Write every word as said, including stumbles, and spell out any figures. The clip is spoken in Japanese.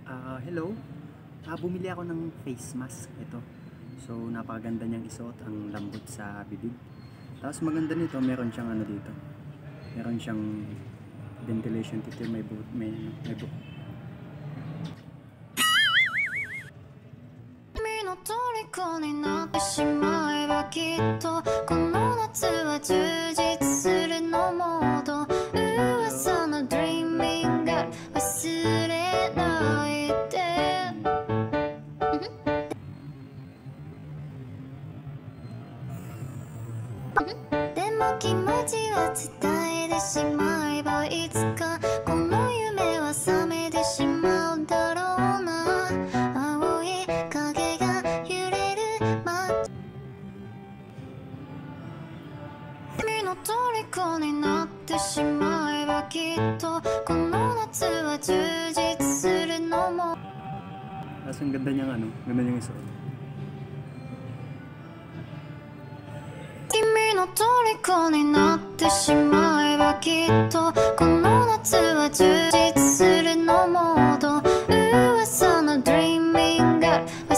Ah, hello. Ah, bumili ako ng face mask. Ito. So, napakaganda niyang isuot. Ang lambot sa bibig. Tapos maganda nito, meron siyang ano dito. Meron siyang ventilation dito. May bu may may bu 君の虜になってしまえばきっとこの夏は充実するのモード噂の Dreaming Girl 忘れないででも気持ちは伝えてしまえばいつかこの夢は覚めてしまうだろうな青い影が揺れる街君の虜になってしまえばきっとこの夏は充実するのも Tapos ang ganda niyang ano, ganda niyang isuot. 君の虜になってしまえばきっとこの夏は充実